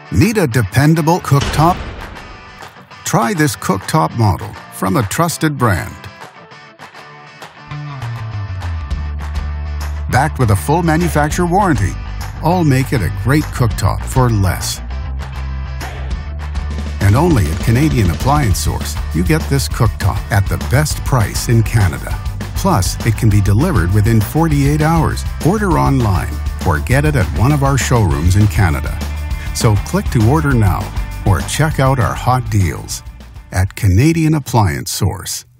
Need a dependable cooktop? Try this cooktop model from a trusted brand. Backed with a full manufacturer warranty, all make it a great cooktop for less. And only at Canadian Appliance Source, you get this cooktop at the best price in Canada. Plus, it can be delivered within 48 hours. Order online or get it at one of our showrooms in Canada. So click to order now or check out our hot deals at Canadian Appliance Source.